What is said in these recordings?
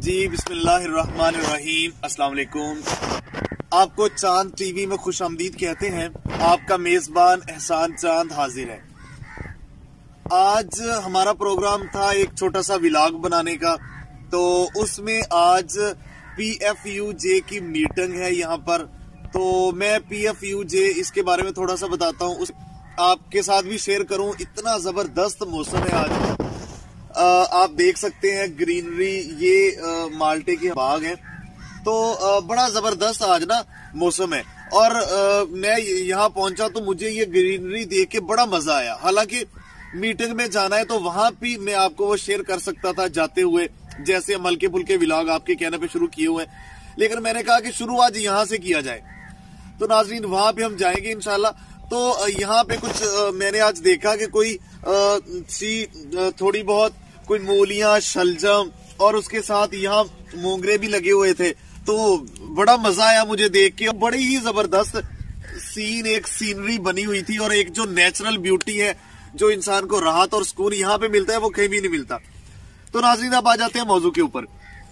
जी बिस्मिल्लाहिर्रहमानिर्रहीम अस्सलाम वालेकुम। आपको चांद टीवी में खुश आमदीद कहते हैं। आपका मेजबान एहसान चांद हाजिर है। आज हमारा प्रोग्राम था एक छोटा सा व्लॉग बनाने का, तो उसमें आज PFUJ की मीटिंग है यहाँ पर। तो मैं PFUJ इसके बारे में थोड़ा सा बताता हूँ, आपके साथ भी शेयर करूँ। इतना जबरदस्त मौसम है आज। आप देख सकते हैं ग्रीनरी, ये माल्टे के बाग हैं। तो बड़ा जबरदस्त आज ना मौसम है। और मैं यहाँ पहुंचा तो मुझे ये ग्रीनरी देख के बड़ा मजा आया। हालांकि मीटिंग में जाना है तो वहां भी मैं आपको वो शेयर कर सकता था जाते हुए, जैसे हम हल्के फुल्के व्लॉग आपके कहने पे शुरू किए हुए हैं, लेकिन मैंने कहा कि शुरू आज यहाँ से किया जाए। तो नाजरीन वहां पे हम जाएंगे इंशाल्लाह। तो यहाँ पे कुछ मैंने आज देखा कि कोई थोड़ी बहुत कोई मूलियां, शलजम और उसके साथ यहाँ मोंगरे भी लगे हुए थे। तो बड़ा मजा आया मुझे देख के। बड़ी ही जबरदस्त एक सीनरी बनी हुई थी, और एक जो नेचुरल ब्यूटी है, जो इंसान को राहत और सुकून यहाँ पे मिलता है, वो कहीं भी नहीं मिलता। तो नाज़रीन अब आ जाते हैं मौजू के ऊपर।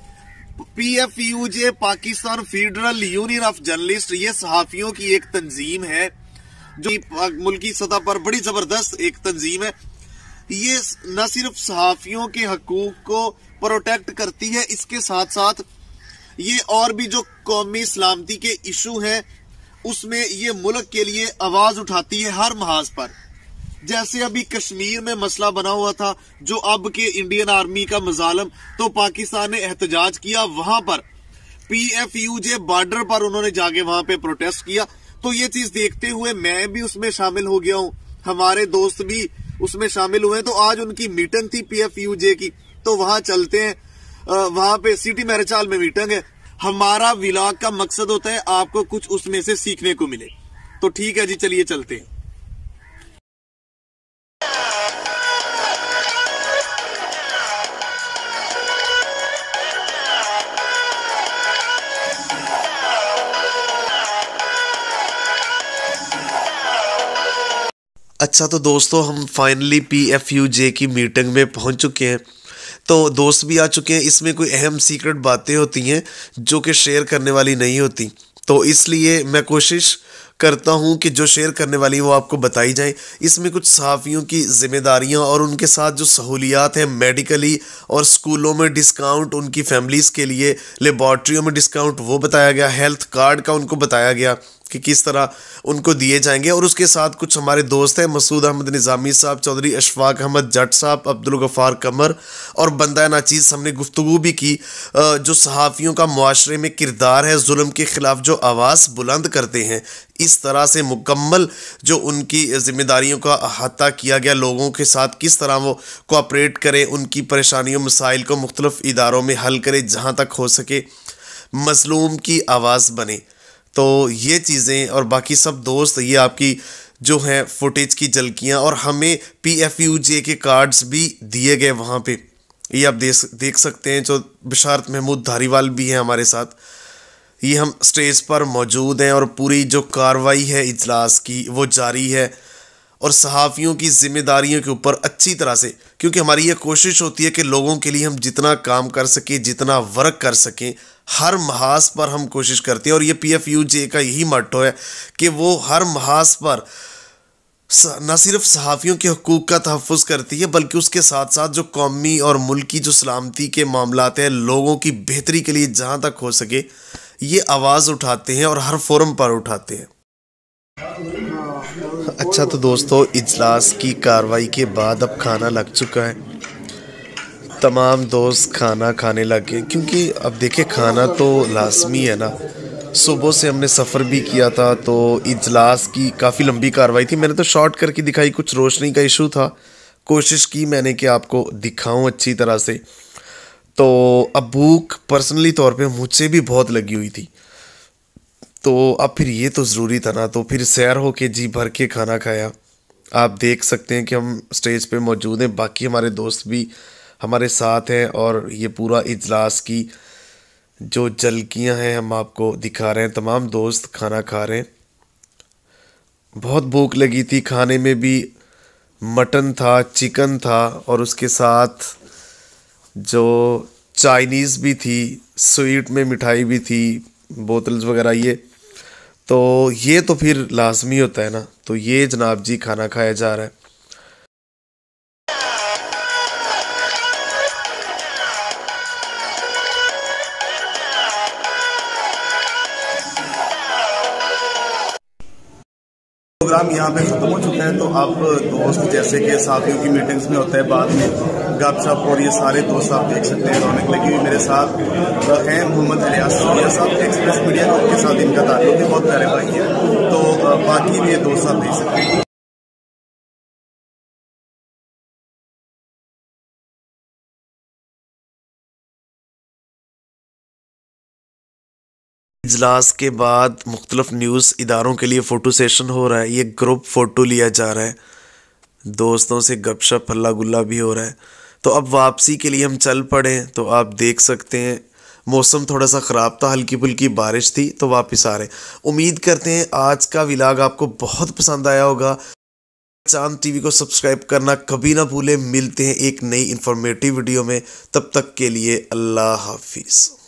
PFUJ Pakistan federal union of journalist, ये सहाफियों की एक तंजीम है जो मुल्की सतह पर बड़ी जबरदस्त एक तंजीम है। ये न सिर्फ सहाफियों के हकूक को प्रोटेक्ट करती है, इसके साथ साथ ये और भी जो कौमी सलामती के इशू हैं उसमें ये मुल्क के लिए आवाज उठाती है हर महाज पर। जैसे अभी कश्मीर में मसला बना हुआ था, जो अब के इंडियन आर्मी का मजालम, तो पाकिस्तान ने एहतजाज किया। वहां पर PFUJ बॉर्डर पर उन्होंने जाके वहां पे प्रोटेस्ट किया। तो ये चीज देखते हुए मैं भी उसमें शामिल हो गया हूं, हमारे दोस्त भी उसमें शामिल हुए। तो आज उनकी मीटिंग थी PFUJ की, तो वहां चलते हैं। वहां पे सिटी मैरिज हॉल में मीटिंग है। हमारा व्लॉग का मकसद होता है आपको कुछ उसमें से सीखने को मिले। तो ठीक है जी, चलिए चलते हैं। अच्छा, तो दोस्तों हम फाइनली PFUJ की मीटिंग में पहुंच चुके हैं। तो दोस्त भी आ चुके हैं। इसमें कोई अहम सीक्रेट बातें होती हैं जो कि शेयर करने वाली नहीं होती, तो इसलिए मैं कोशिश करता हूं कि जो शेयर करने वाली वो आपको बताई जाए। इसमें कुछ सहाफ़ियों की जिम्मेदारियां और उनके साथ जो सहूलियात हैं, मेडिकली और स्कूलों में डिस्काउंट, उनकी फैमिलीज़ के लिए लेबॉर्ट्रियों में डिस्काउंट, वो बताया गया। हेल्थ कार्ड का उनको बताया गया कि किस तरह उनको दिए जाएंगे। और उसके साथ कुछ हमारे दोस्त हैं, मसूद अहमद निज़ामी साहब, चौधरी अशफाक अहमद जट साहब, अब्दुल गफ़ार कमर और बंदा नाचीज़। हमने गुफ्तगू भी की जो सहाफ़ियों का मुआशरे में किरदार है, जुल्म के ख़िलाफ़ जो आवाज़ बुलंद करते हैं, इस तरह से मुकम्मल जो उनकी ज़िम्मेदारियों का अहाता किया गया, लोगों के साथ किस तरह वो कोऑपरेट करें, उनकी परेशानियों मसाइल को मुख्तलिफ इदारों में हल करें, जहाँ तक हो सके मज़लूम की आवाज़ बने। तो ये चीज़ें और बाकी सब दोस्त, ये आपकी जो हैं फुटेज की झलकियाँ, और हमें PFUJ के कार्ड्स भी दिए गए वहाँ पे। ये आप देख सकते हैं। जो बिशारत महमूद धारीवाल भी हैं हमारे साथ, ये हम स्टेज पर मौजूद हैं। और पूरी जो कार्रवाई है इजलास की वो जारी है, और सहाफ़ियों की ज़िम्मेदारियों के ऊपर अच्छी तरह से, क्योंकि हमारी ये कोशिश होती है कि लोगों के लिए हम जितना काम कर सकें, जितना वर्क कर सकें, हर महाज पर हम कोशिश करते हैं। और ये PFUJ का यही मोट्टो है कि वो हर महाज पर न सिर्फ सहाफ़ियों के हकूक़ का तहफ़्फ़ुज़ करती है, बल्कि उसके साथ साथ जो कौमी और मुल्की जो सलामती के मामलात हैं, लोगों की बेहतरी के लिए जहाँ तक हो सके ये आवाज़ उठाते हैं और हर फोरम पर उठाते हैं। अच्छा, तो दोस्तों इजलास की कार्रवाई के बाद अब खाना लग चुका है। तमाम दोस्त खाना खाने लगे, क्योंकि अब देखिए खाना तो लाजमी है ना। सुबह से हमने सफ़र भी किया था, तो इजलास की काफ़ी लंबी कार्रवाई थी। मैंने तो शॉर्ट करके दिखाई, कुछ रोशनी का इशू था, कोशिश की मैंने कि आपको दिखाऊं अच्छी तरह से। तो अब भूख पर्सनली तौर पे मुझसे भी बहुत लगी हुई थी, तो अब फिर ये तो ज़रूरी था ना, तो फिर सैर हो के जी भर के खाना खाया। आप देख सकते हैं कि हम स्टेज पे मौजूद हैं, बाकी हमारे दोस्त भी हमारे साथ हैं, और ये पूरा इजलास की जो झलकियाँ हैं हम आपको दिखा रहे हैं। तमाम दोस्त खाना खा रहे हैं। बहुत भूख लगी थी। खाने में भी मटन था, चिकन था, और उसके साथ जो चाइनीज़ भी थी, स्वीट में मिठाई भी थी, बोतल्स वगैरह ये। तो ये तो फिर लाजमी होता है ना। तो ये जनाब जी खाना खाया जा रहा है। प्रोग्राम यहाँ पे ख़त्म हो चुका है। तो अब दोस्त जैसे कि साथियों की मीटिंग्स में होता है, बाद में गपशप, और ये सारे दोस्त आप देख सकते हैं रौनक लगी हुई। मेरे साथ हैं मोहम्मद इलियास सूर्या साहब, एक्सप्रेस मीडिया ग्रुप के साथ इनका ताल्लुक है, बहुत प्यारे भाई है। तो बाकी भी ये दोस्त आप देख सकते हैं। इजलास के बाद मुख्तलिफ न्यूज़ इदारों के लिए फ़ोटो सेशन हो रहा है। ये ग्रुप फ़ोटो लिया जा रहा है, दोस्तों से गपशप हल्ला गुल्ला भी हो रहा है। तो अब वापसी के लिए हम चल पड़े। तो आप देख सकते हैं मौसम थोड़ा सा ख़राब था, हल्की फुल्की बारिश थी, तो वापस आ रहे। उम्मीद करते हैं आज का व्लॉग आपको बहुत पसंद आया होगा। चांद टीवी को सब्सक्राइब करना कभी ना भूलें। मिलते हैं एक नई इंफॉर्मेटिव वीडियो में, तब तक के लिए अल्लाह हाफिज़।